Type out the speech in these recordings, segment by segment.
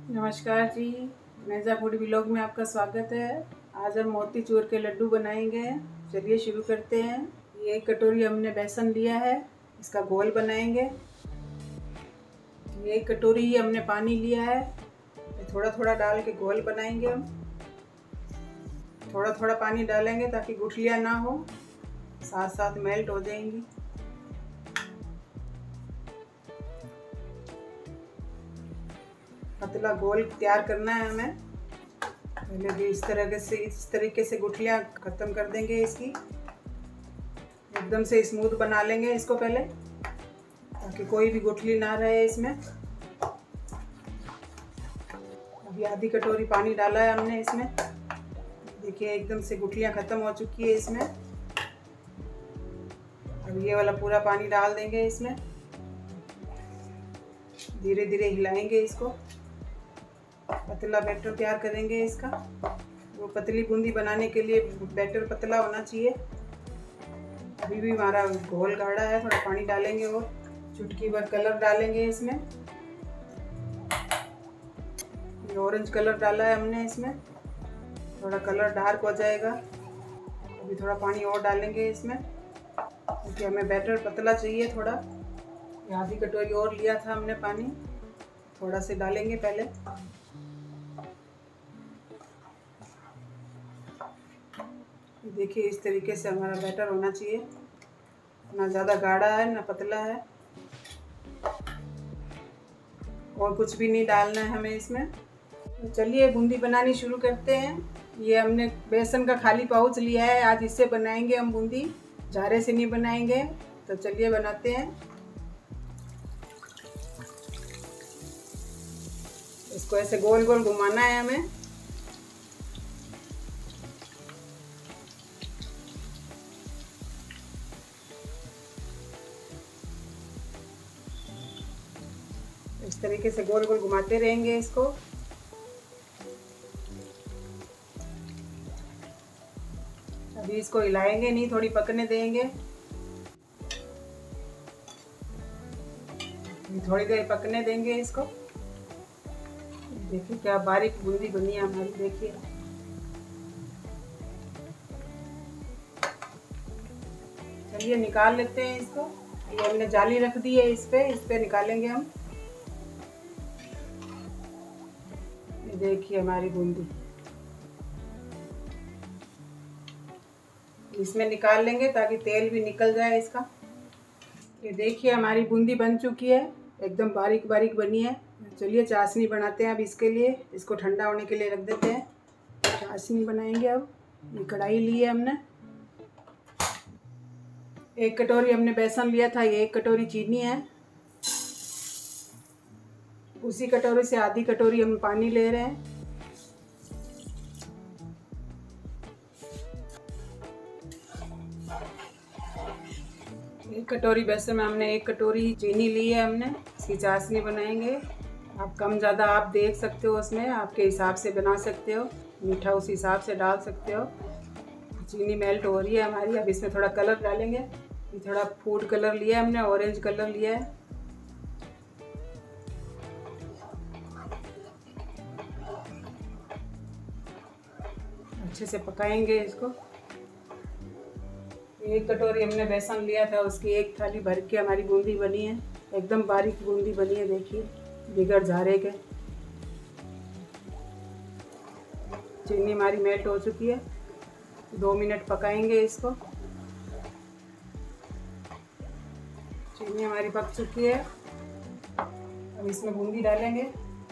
नमस्कार जी, नेजा food vlog में आपका स्वागत है। आज हम मोतीचूर के लड्डू बनाएंगे। चलिए शुरू करते हैं। ये 1 कटोरी हमने बेसन लिया है, इसका घोल बनाएंगे। ये 1 कटोरी ही हमने पानी लिया है, थोड़ा थोड़ा डाल के घोल बनाएंगे हम। थोड़ा थोड़ा पानी डालेंगे ताकि गुठलियाँ ना हो, साथ साथ मेल्ट हो जाएंगी। पतला घोल तैयार करना है हमें। पहले भी इस तरीके से गुठलियाँ खत्म कर देंगे इसकी। एकदम से स्मूथ बना लेंगे इसको पहले, ताकि कोई भी गुठली ना रहे इसमें। अभी आधी कटोरी पानी डाला है हमने इसमें। देखिए एकदम से गुठलियाँ खत्म हो चुकी है इसमें। अब ये वाला पूरा पानी डाल देंगे इसमें। धीरे धीरे हिलाएंगे इसको। पतला बैटर तैयार करेंगे इसका। वो पतली बूंदी बनाने के लिए बैटर पतला होना चाहिए। अभी भी हमारा घोल गाढ़ा है, थोड़ा पानी डालेंगे और चुटकी भर कलर डालेंगे इसमें। ये ऑरेंज कलर डाला है हमने इसमें, थोड़ा कलर डार्क हो जाएगा। अभी थोड़ा पानी और डालेंगे इसमें, क्योंकि हमें बैटर पतला चाहिए थोड़ा। आधी कटोरी और लिया था हमने पानी, थोड़ा से डालेंगे पहले। देखिए इस तरीके से हमारा बैटर होना चाहिए, ना ज़्यादा गाढ़ा है ना पतला है। और कुछ भी नहीं डालना है हमें इसमें। तो चलिए बूंदी बनानी शुरू करते हैं। ये हमने बेसन का खाली पाउच लिया है, आज इससे बनाएंगे हम बूंदी, झारे से नहीं बनाएंगे। तो चलिए बनाते हैं। इसको ऐसे गोल गोल घुमाना है हमें। इस तरीके से गोल गोल घुमाते रहेंगे इसको। अभी इसको हिलाएंगे नहीं, थोड़ी पकने देंगे। थोड़ी देर पकने देंगे इसको। देखिए क्या बारीक बूंदी बनी है हमारी। देखिए चलिए निकाल लेते हैं इसको। ये हमने जाली रख दी है इस पे निकालेंगे हम। देखिए हमारी बूंदी, इसमें निकाल लेंगे ताकि तेल भी निकल जाए इसका। ये देखिए हमारी बूंदी बन चुकी है, एकदम बारीक बारीक बनी है। चलिए चाशनी बनाते हैं अब इसके लिए। इसको ठंडा होने के लिए रख देते हैं। चाशनी बनाएंगे अब। ये कढ़ाई ली है हमने। 1 कटोरी हमने बेसन लिया था, ये 1 कटोरी चीनी है। उसी कटोरी से आधी कटोरी हम पानी ले रहे हैं। एक कटोरी बेसन में हमने 1 कटोरी चीनी ली है हमने। इसकी चाशनी बनाएंगे। आप कम ज़्यादा आप देख सकते हो, उसमें आपके हिसाब से बना सकते हो, मीठा उस हिसाब से डाल सकते हो। चीनी मेल्ट हो रही है हमारी। अब इसमें थोड़ा कलर डालेंगे। ये थोड़ा फूड कलर लिया है हमने, ऑरेंज कलर लिया है। अच्छे से पकाएंगे इसको। 1 कटोरी हमने बेसन लिया था, उसकी 1 थाली भर के हमारी बूंदी बनी है। एकदम बारीक बूंदी बनी है, देखिए बिगड़ झारे के। चीनी हमारी मेल्ट हो चुकी है। 2 मिनट पकाएंगे इसको। चीनी हमारी पक चुकी है। अब इसमें बूंदी डालेंगे।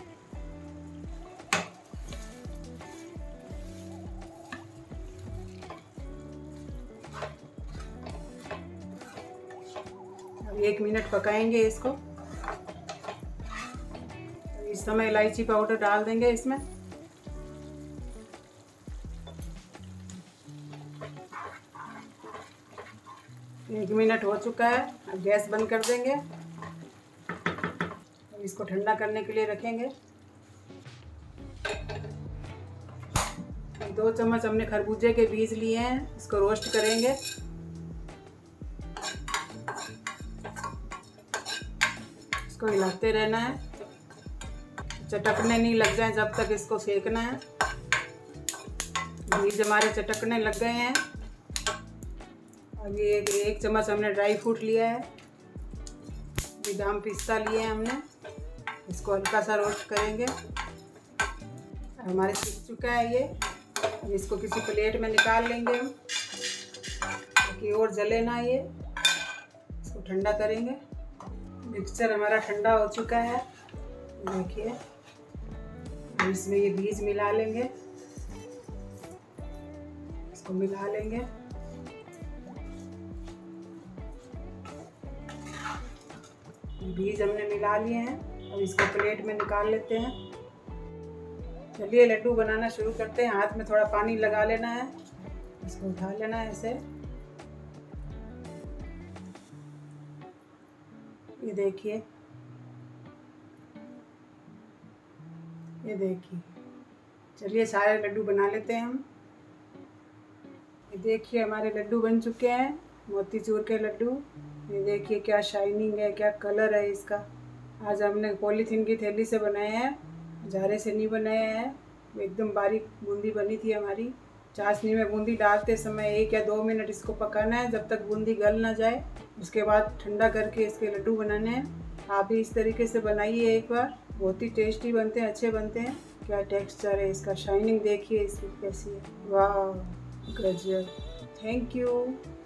अब 1 मिनट पकाएंगे इसको। इस समय इलायची पाउडर डाल देंगे इसमें। एक मिनट हो चुका है। अब गैस बंद कर देंगे। अब इसको ठंडा करने के लिए रखेंगे। 2 चम्मच हमने खरबूजे के बीज लिए हैं, इसको रोस्ट करेंगे। इसको हिलाते रहना है। चटकने नहीं लग जाए जब तक इसको सेकना है। बीज हमारे चटकने लग गए हैं। अभी एक चम्मच हमने ड्राई फ्रूट लिया है, बादाम पिस्ता लिए हैं हमने। इसको हल्का सा रोस्ट करेंगे। हमारे सीख चुका है ये। अब इसको किसी प्लेट में निकाल लेंगे हम, ताकि और जले ना ये। इसको ठंडा करेंगे। मिक्सचर हमारा ठंडा हो चुका है, देखिए। इसमें ये बीज मिला लेंगे, इसको मिला लेंगे। बीज हमने मिला लिए हैं। अब इसको प्लेट में निकाल लेते हैं। चलिए लड्डू बनाना शुरू करते हैं। हाथ में थोड़ा पानी लगा लेना है, इसको उठा लेना है ऐसे। ये देखिए, ये देखिए। चलिए सारे लड्डू बना लेते हैं हम। ये देखिए हमारे लड्डू बन चुके हैं, मोतीचूर के लड्डू। ये देखिए क्या शाइनिंग है, क्या कलर है इसका। आज हमने पॉलीथीन की थैली से बनाए हैं, जारे से नहीं बनाए हैं। एकदम बारीक बूंदी बनी थी हमारी। चाशनी में बूंदी डालते समय 1 या 2 मिनट इसको पकाना है, जब तक बूंदी गल ना जाए। उसके बाद ठंडा करके इसके लड्डू बनाने हैं। आप भी इस तरीके से बनाइए एक बार, बहुत ही टेस्टी बनते हैं, अच्छे बनते हैं। क्या टेक्सचर है इसका, शाइनिंग देखिए इसकी कैसी है, वाह गजब। Thank you.